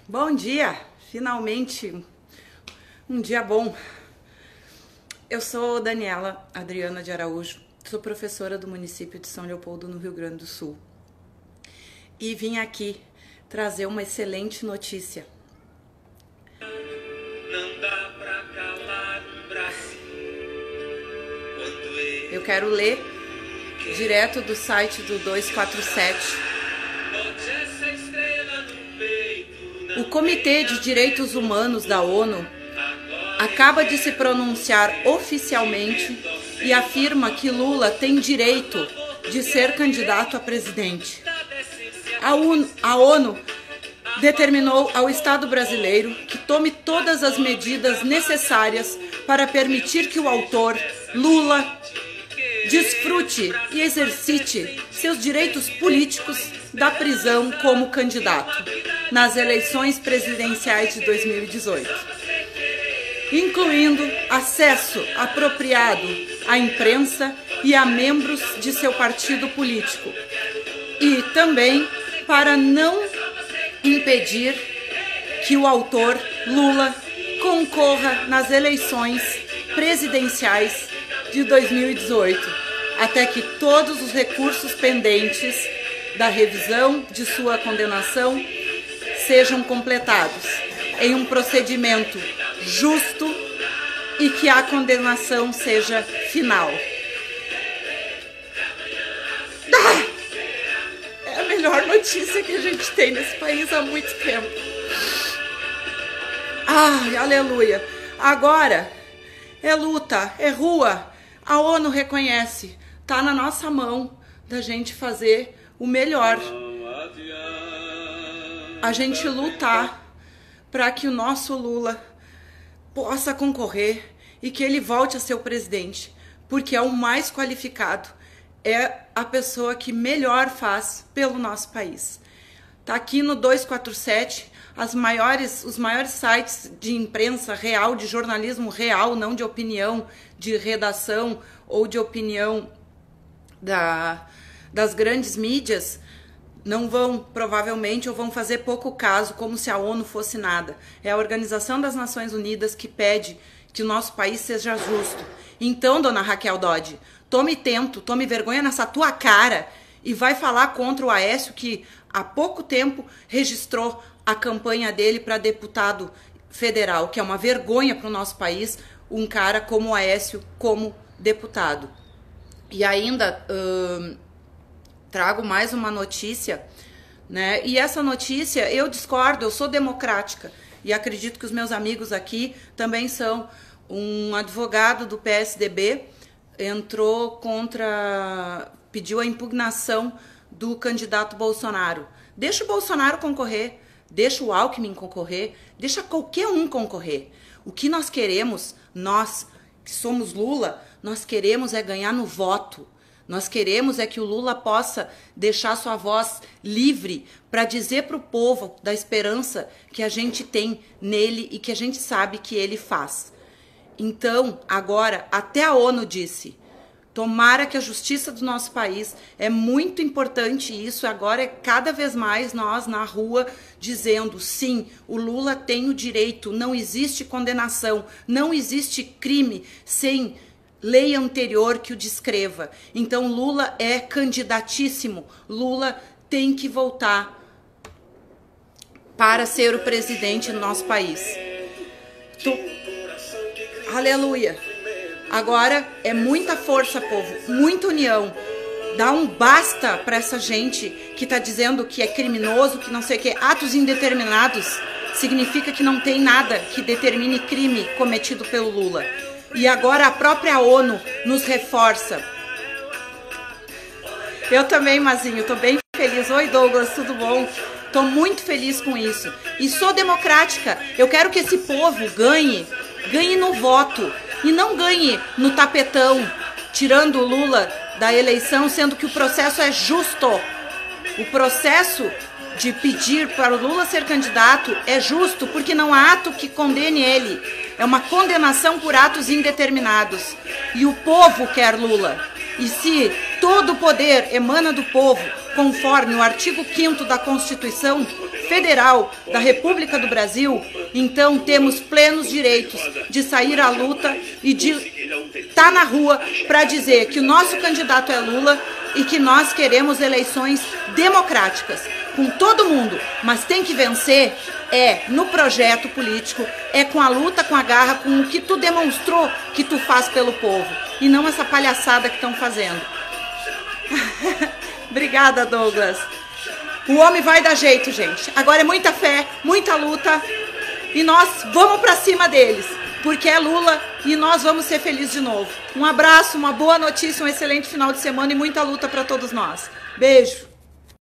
Bom dia! Finalmente um dia bom. Eu sou Daniela Adriana de Araújo, sou professora do município de São Leopoldo, no Rio Grande do Sul. E vim aqui trazer uma excelente notícia. Não dá pra calar o Brasil. Eu quero ler direto do site do 247. O Comitê de Direitos Humanos da ONU acaba de se pronunciar oficialmente e afirma que Lula tem direito de ser candidato a presidente. A ONU determinou ao Estado brasileiro que tome todas as medidas necessárias para permitir que o autor, Lula, desfrute e exercite seus direitos políticos da prisão como candidato nas eleições presidenciais de 2018, incluindo acesso apropriado à imprensa e a membros de seu partido político, e também para não impedir que o autor, Lula, concorra nas eleições presidenciais de 2018, até que todos os recursos pendentes da revisão de sua condenação sejam completados em um procedimento justo e que a condenação seja final. É a melhor notícia que a gente tem nesse país há muito tempo. Ai, aleluia! Agora é luta, é rua. A ONU reconhece. Tá na nossa mão da gente fazer o melhor. A gente lutar para que o nosso Lula possa concorrer e que ele volte a ser o presidente, porque é o mais qualificado, é a pessoa que melhor faz pelo nosso país. Tá aqui no 247 os maiores sites de imprensa real, de jornalismo real, não de opinião, de redação ou de opinião das grandes mídias, não vão, provavelmente, ou vão fazer pouco caso, como se a ONU fosse nada. É a Organização das Nações Unidas que pede que o nosso país seja justo. Então, dona Raquel Dodge, tome tento, tome vergonha nessa tua cara e vai falar contra o Aécio, que há pouco tempo registrou a campanha dele para deputado federal, que é uma vergonha para o nosso país, um cara como o Aécio como deputado. E ainda trago mais uma notícia, né? E essa notícia eu discordo, eu sou democrática e acredito que os meus amigos aqui também são. Um advogado do PSDB entrou pediu a impugnação do candidato Bolsonaro. Deixa o Bolsonaro concorrer, deixa o Alckmin concorrer, deixa qualquer um concorrer. O que nós queremos, nós que somos Lula, nós queremos é ganhar no voto. Nós queremos é que o Lula possa deixar sua voz livre para dizer para o povo da esperança que a gente tem nele e que a gente sabe que ele faz. Então, agora, até a ONU disse, tomara que a justiça do nosso país, é muito importante isso, agora é cada vez mais nós na rua dizendo, sim, o Lula tem o direito, não existe condenação, não existe crime sem lei anterior que o descreva. Então Lula é candidatíssimo, Lula tem que voltar para ser o presidente do nosso país. Aleluia! Agora é muita força, povo, muita união. Dá um basta para essa gente que tá dizendo que é criminoso, que não sei o que. Atos indeterminados significa que não tem nada que determine crime cometido pelo Lula. E agora a própria ONU nos reforça. Eu também, Mazinho, tô bem feliz. Oi, Douglas, tudo bom? Tô muito feliz com isso. E sou democrática. Eu quero que esse povo ganhe no voto. E não ganhe no tapetão, tirando o Lula da eleição, sendo que o processo é justo. O processo de pedir para o Lula ser candidato é justo, porque não há ato que condene ele. É uma condenação por atos indeterminados. E o povo quer Lula. E se todo o poder emana do povo, conforme o artigo 5º da Constituição Federal da República do Brasil, então temos plenos direitos de sair à luta e de estar na rua para dizer que o nosso candidato é Lula e que nós queremos eleições democráticas, com todo mundo, mas tem que vencer no projeto político, com a luta, com a garra, com o que tu demonstrou que tu faz pelo povo, e não essa palhaçada que estão fazendo. Obrigada, Douglas. O homem vai dar jeito, gente. Agora é muita fé, muita luta, e nós vamos pra cima deles, porque é Lula e nós vamos ser felizes de novo. Um abraço, uma boa notícia, um excelente final de semana e muita luta para todos nós. Beijo.